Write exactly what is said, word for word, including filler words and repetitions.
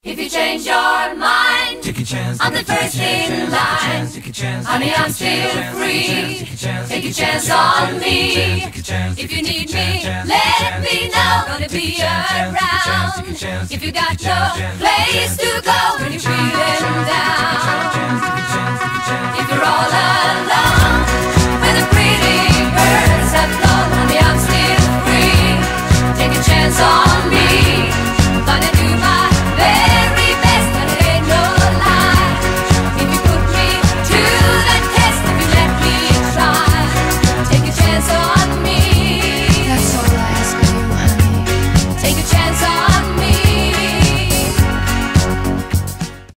If you change your mind, take a chance, I'm the first in line. Honey, I'm still free. Take a chance on me. If you need me, let me know. Gonna be around. If you got no place to go when you're feeling down.